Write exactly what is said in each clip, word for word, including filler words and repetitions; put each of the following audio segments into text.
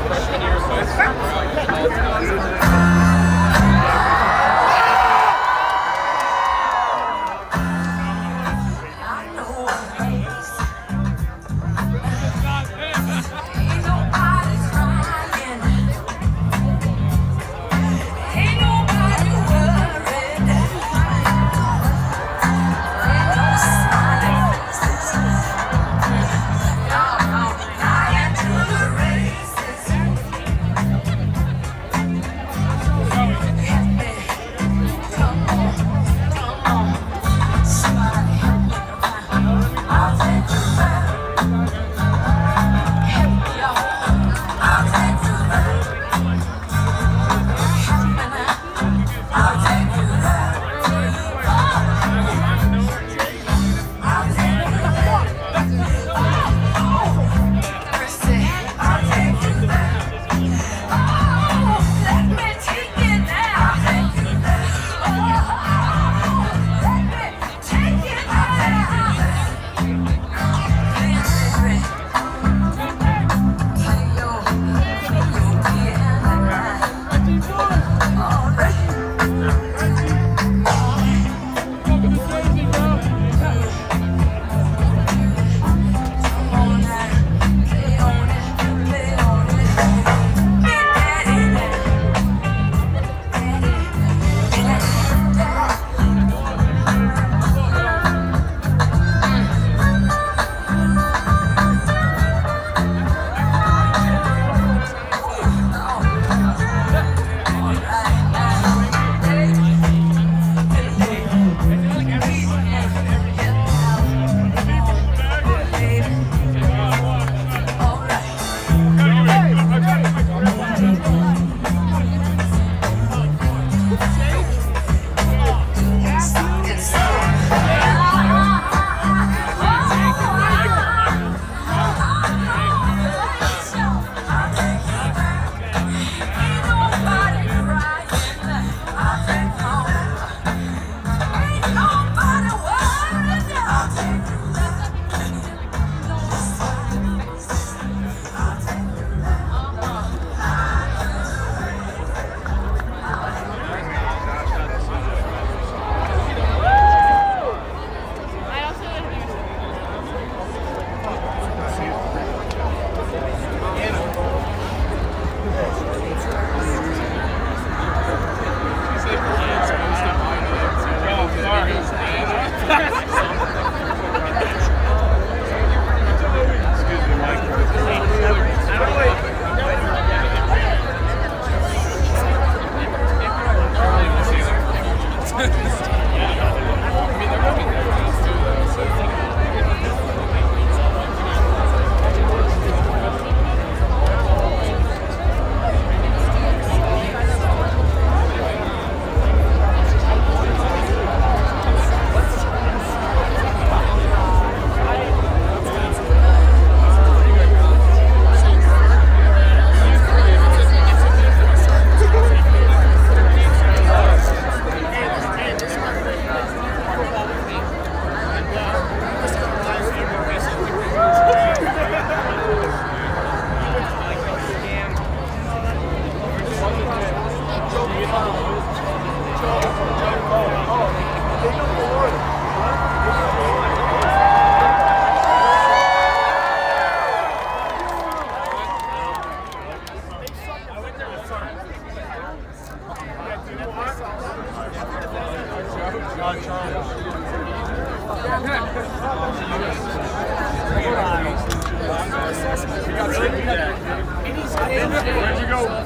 Where'd you go?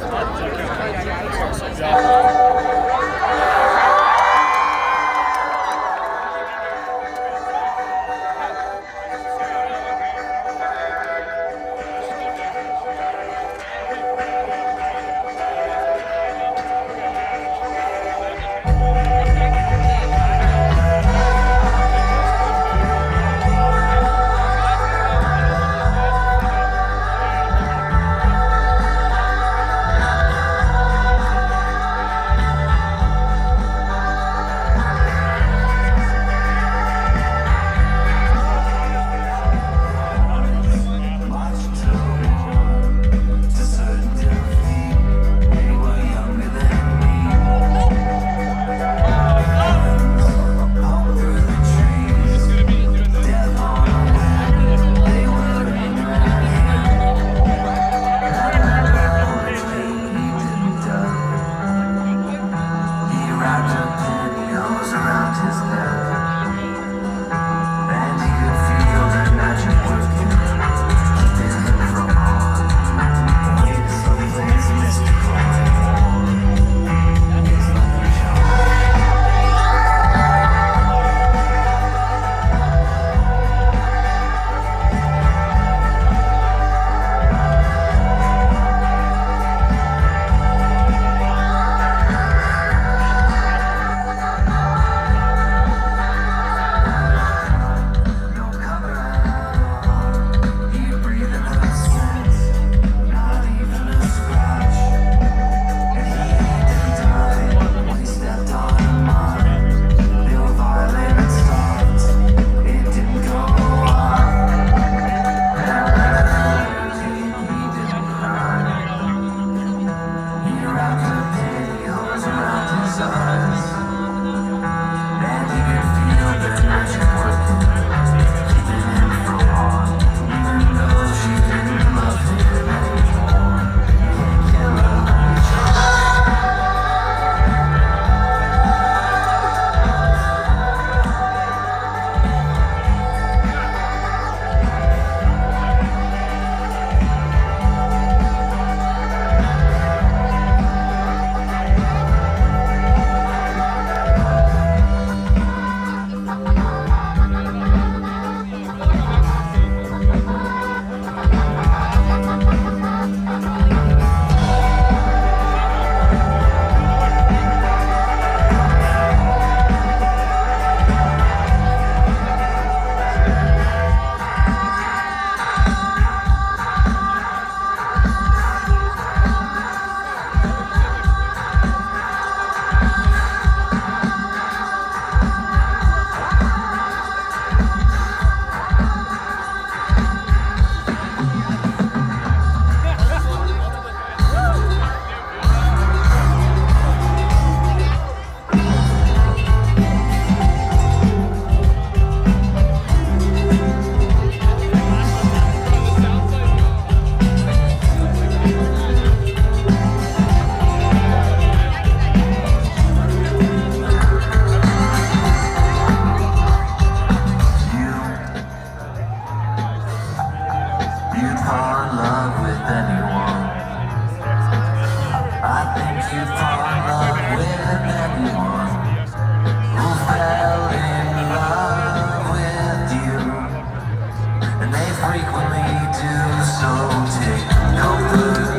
you'd fall in love with anyone. I think you'd fall in love with anyone who fell in love with you, and they frequently do so. Take comfort.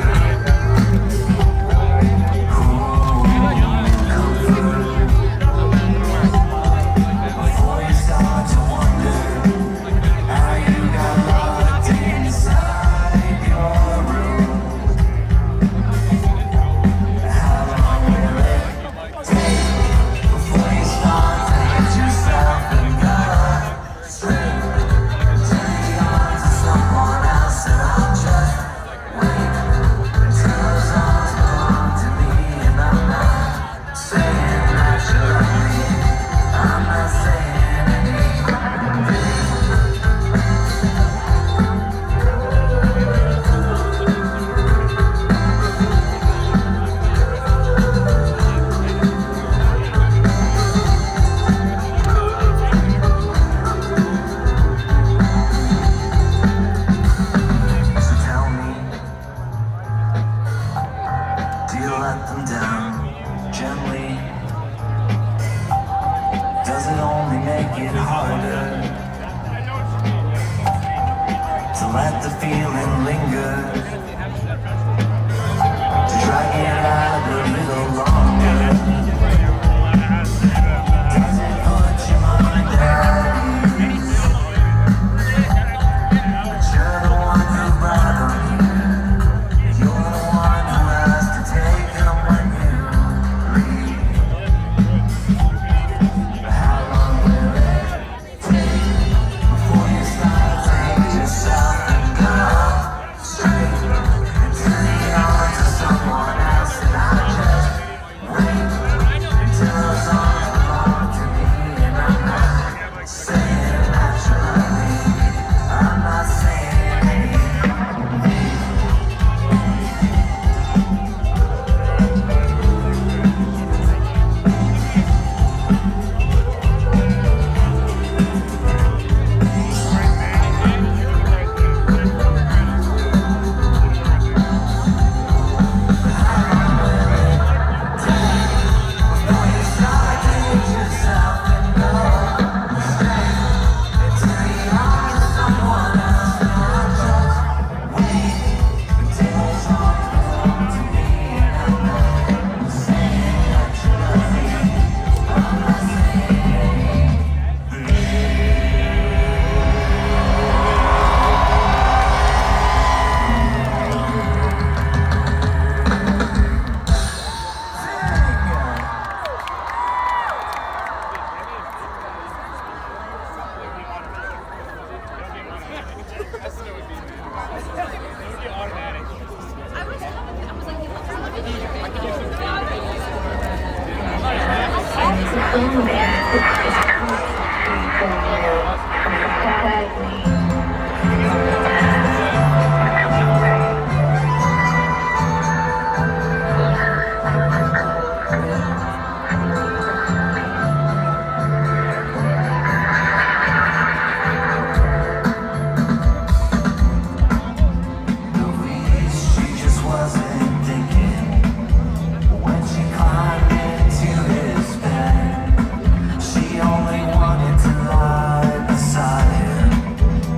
She only wanted to lie beside him.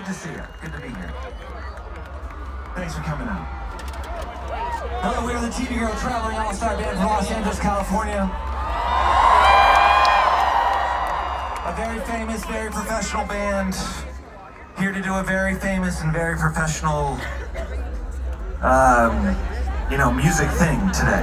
to see you. Good to be here. Thanks for coming out. Hello, we are the T V Girl Traveling All-Star Band from Los Angeles, California. A very famous, very professional band. Here to do a very famous and very professional, um, you know, music thing today.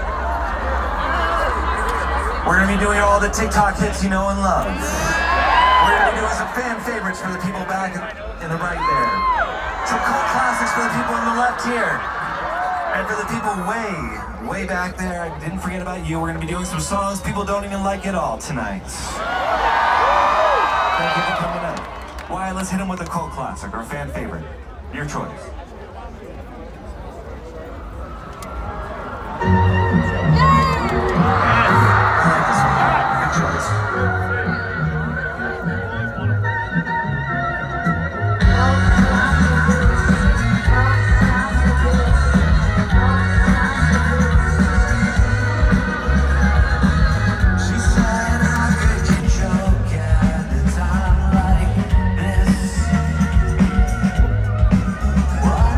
We're gonna be doing all the TikTok hits you know and love. We're gonna be doing some fan favorites for the people back in the right there. Some cult classics for the people on the left here. And for the people way, way back there, I didn't forget about you. We're gonna be doing some songs people don't even like at all tonight. Thank you for coming out. Wyatt, let's hit him with a cult classic or a fan favorite. Your choice. Why?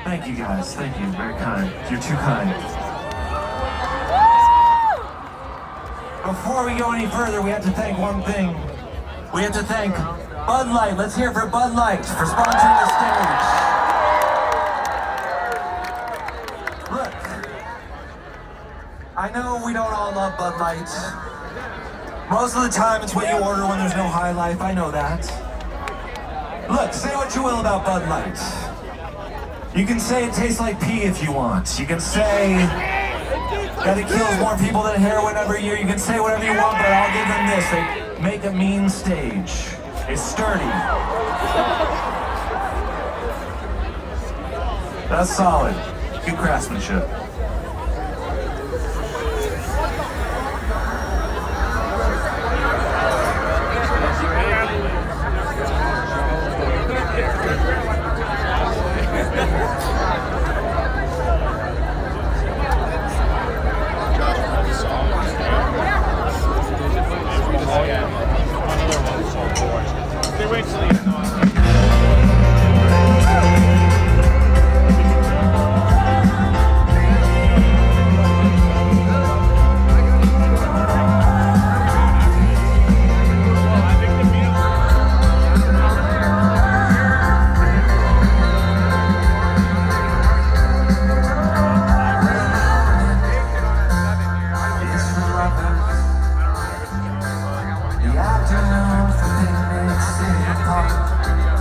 Thank you guys, thank you, very kind. You're too kind. Before we go any further, we have to thank one thing. We have to thank Bud Light. Let's hear it for Bud Light for sponsoring the stage. Look, I know we don't all love Bud Light. Most of the time it's what you order when there's no high life, I know that. Look, say what you will about Bud Light. You can say it tastes like pee if you want. You can say that it kills more people than heroin every year. You can say whatever you want, but I'll give them this. They make a mean stage. It's sturdy. That's solid. Good craftsmanship. The afternoon for picnics in the park.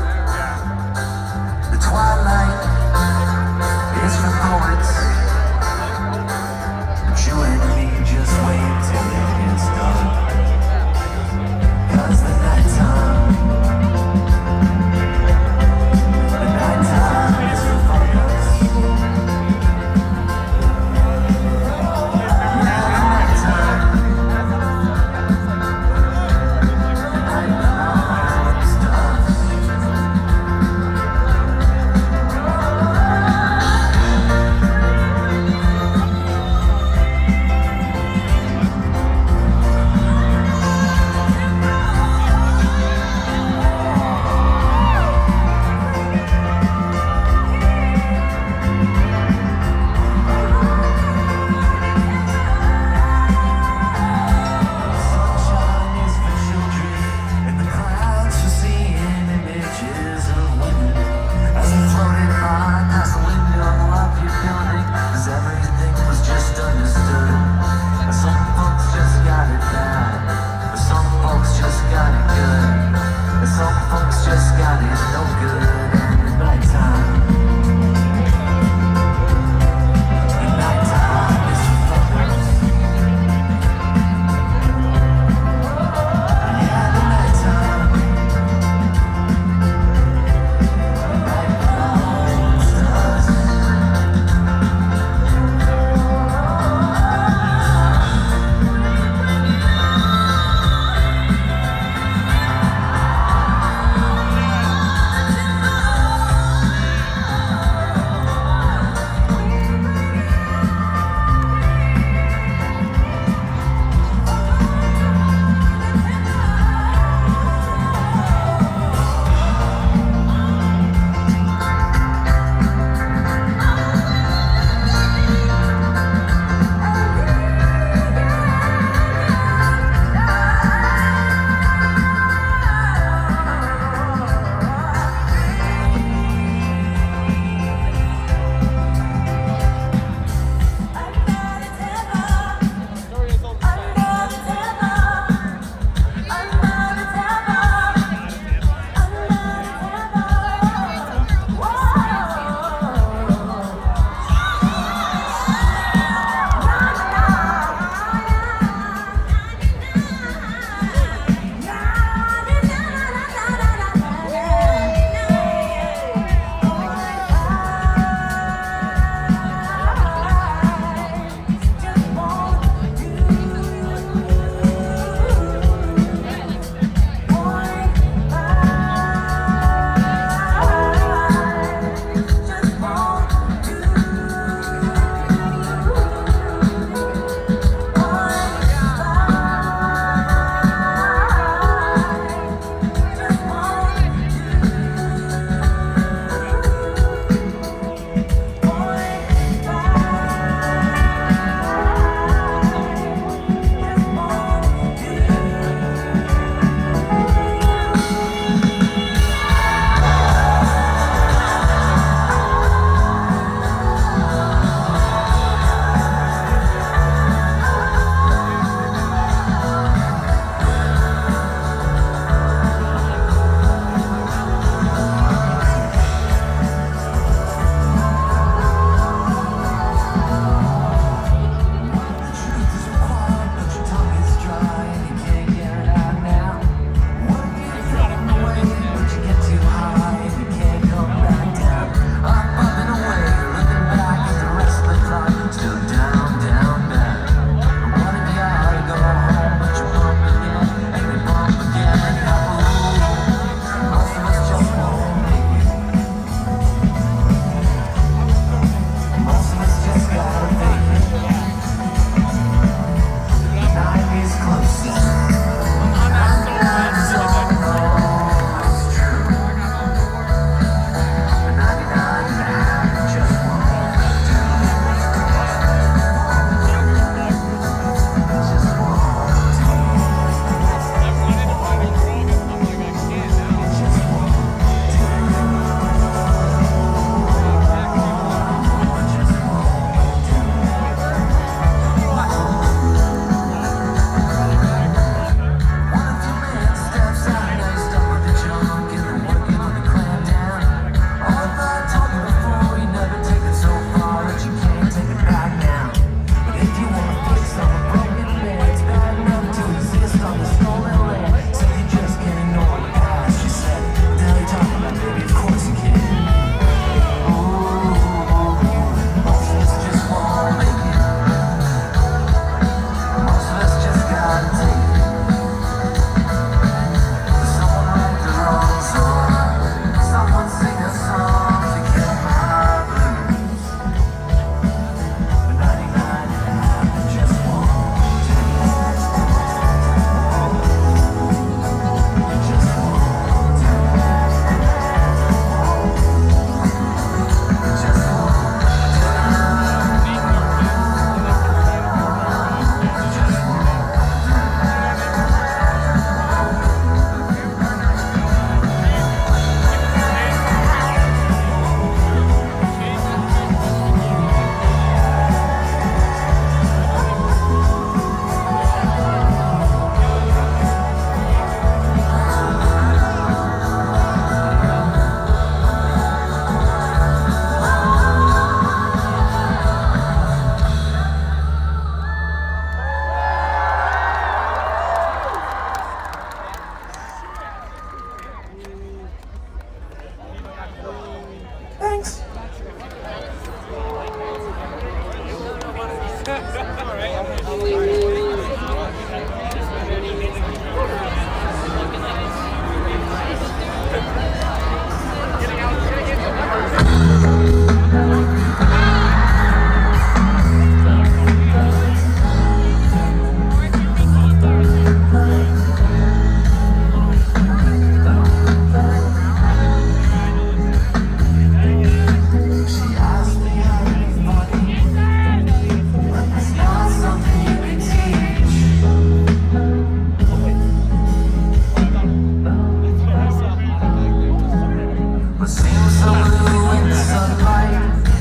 but seems so blue in the sunlight.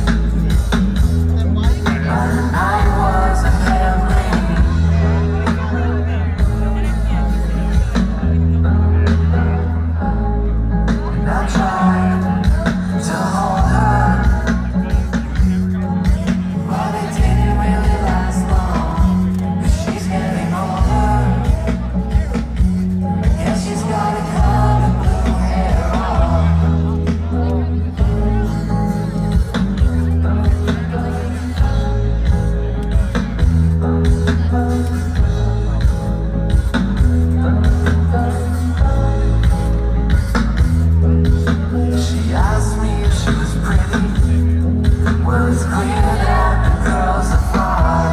But the night was a pale green. And I tried to hold her, but it didn't really last long, 'cause she's getting older. Yeah, she's got a cut of blue hair on. She asked me if she was pretty. Well, it's clear that the girls are far.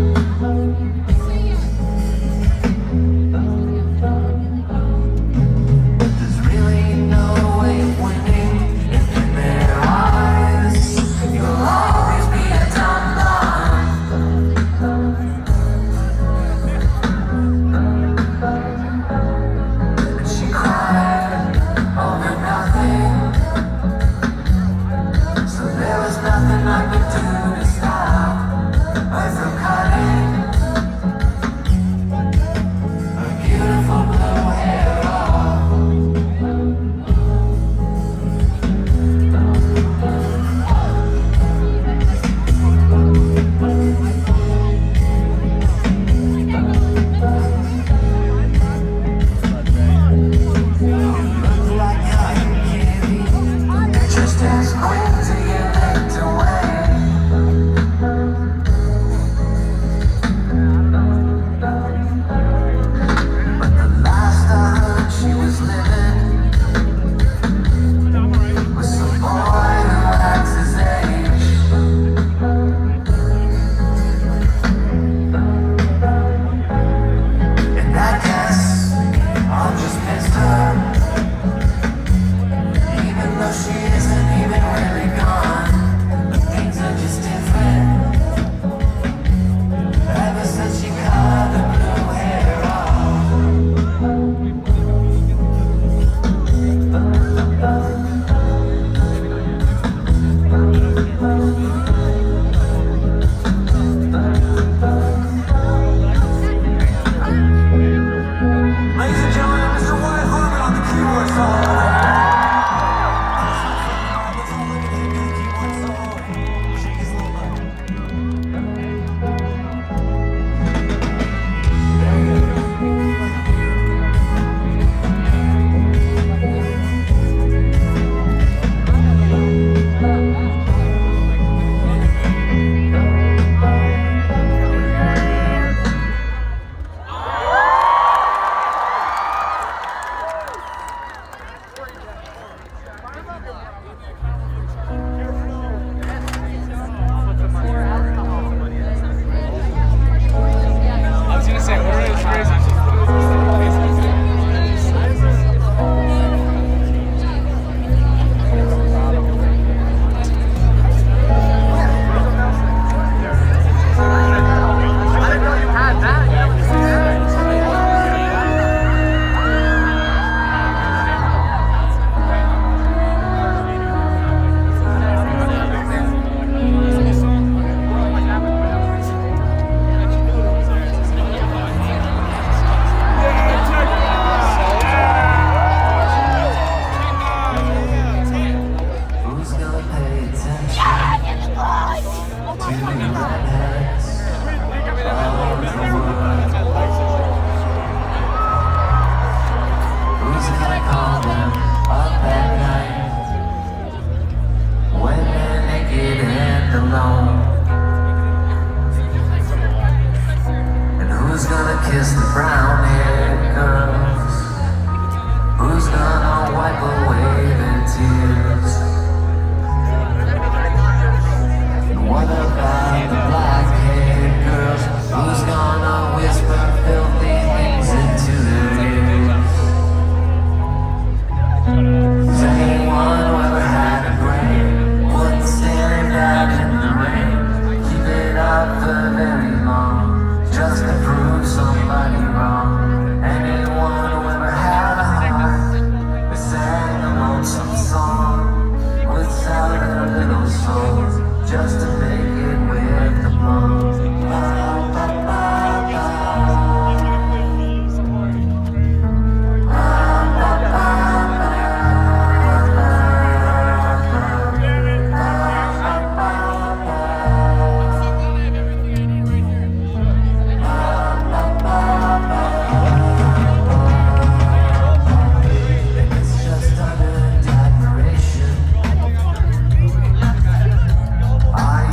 But there's really no way of winning if in their eyes you'll always be a dumb blonde. And she cried over nothing, so there was nothing I could do to stop her from cutting her beautiful blue hair off. Looked like cotton candy, just as quick to get licked away. But the last I heard, she was living with some boy who acts his age. And I guess I'll just miss her, even though she isn't even really gone. Things are just different ever since she cut the blue hair off. Ladies and gentlemen, Mister Wyatt on the keyboard solo. Let's all look at him do the keyboard solo. Shake his little butt. Very good. just to make it with the blow. I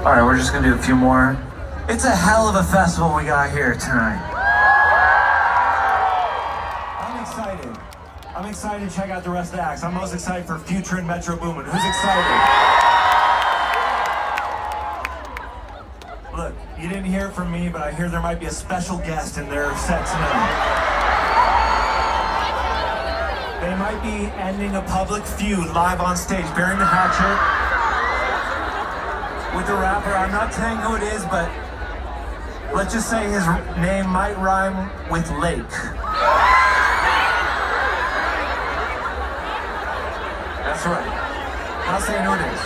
All right, we're just gonna do a few more. It's a hell of a festival we got here tonight. I'm excited. I'm excited to check out the rest of the acts. I'm most excited for Future and Metro Boomin. Who's excited? Look, you didn't hear it from me, but I hear there might be a special guest in their set tonight. They might be ending a public feud live on stage, bearing the hatchet with the rapper. I'm not saying who it is, but let's just say his name might rhyme with lake. That's right. Not saying who it is.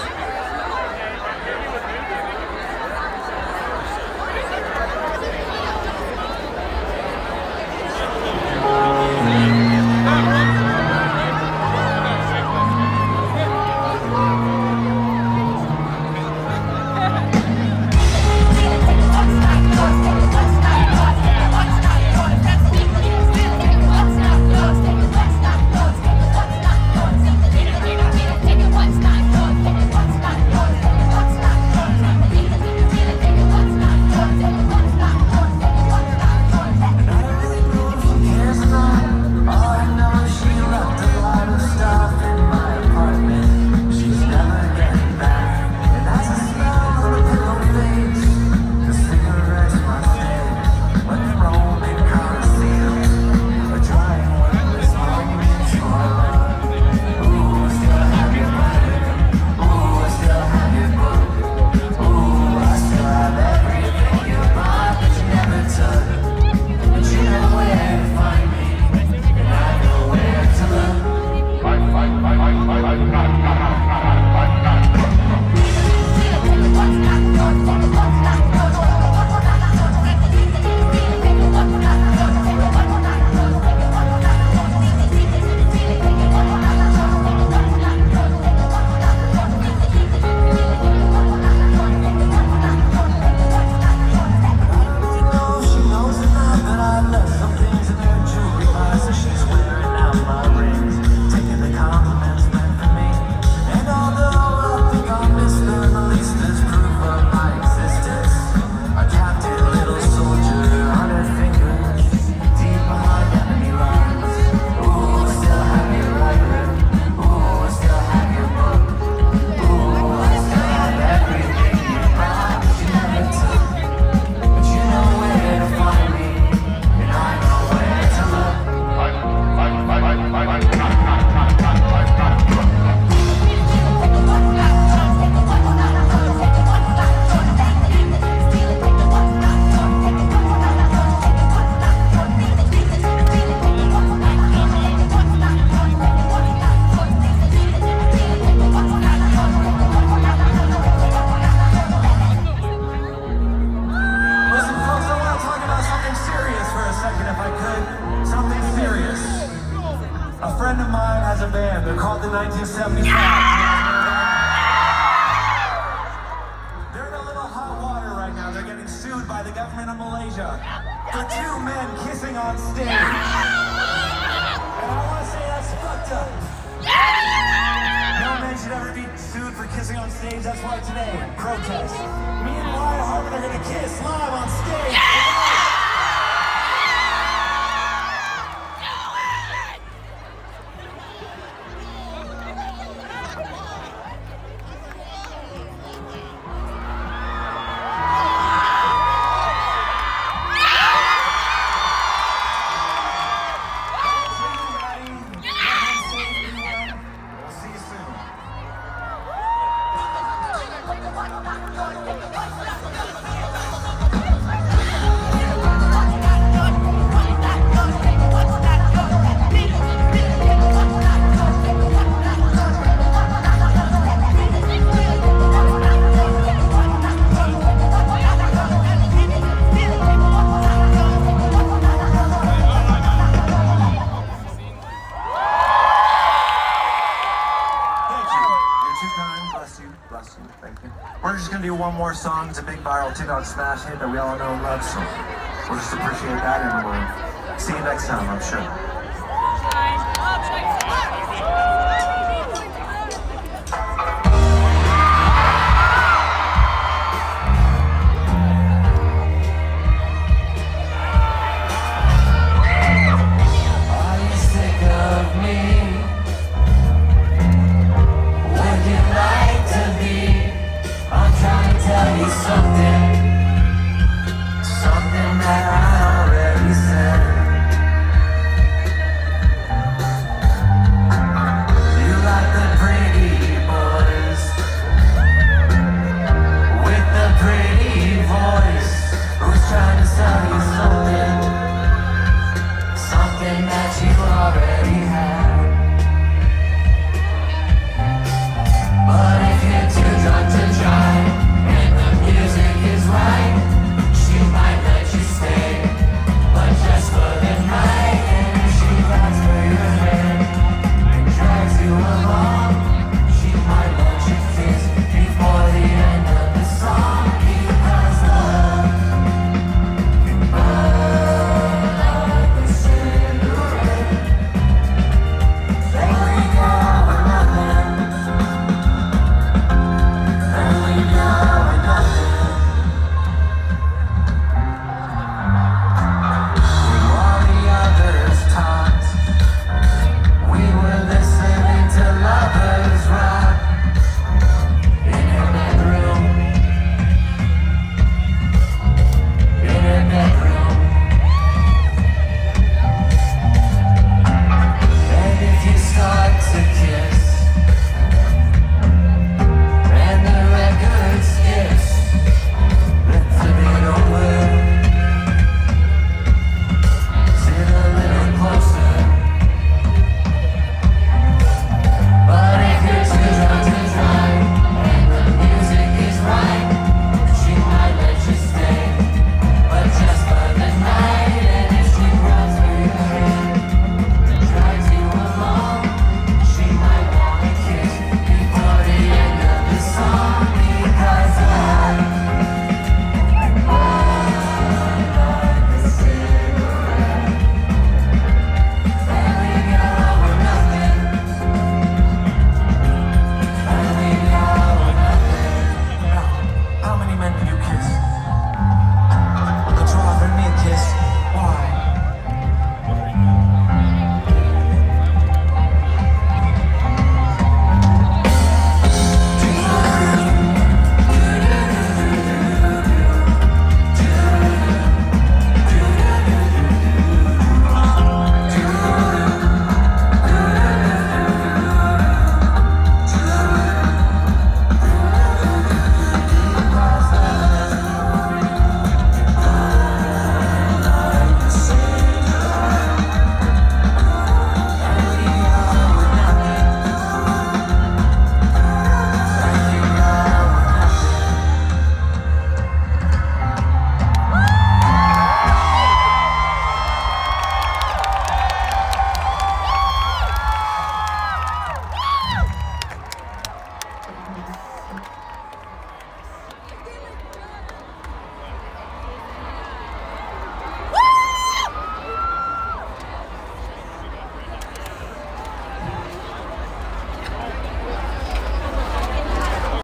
nineteen seventy-five. They're in a little hot water right now. They're getting sued by the government of Malaysia for two men kissing on stage. And I want to say that's fucked up. No men should ever be sued for kissing on stage. That's why today, protest. Me and Wyatt Harmon are going to kiss live on stage. We're just gonna do one more song. It's a big viral TikTok smash hit that we all know and love, so we'll just appreciate that, and we'll see you next time, I'm sure. something, something that I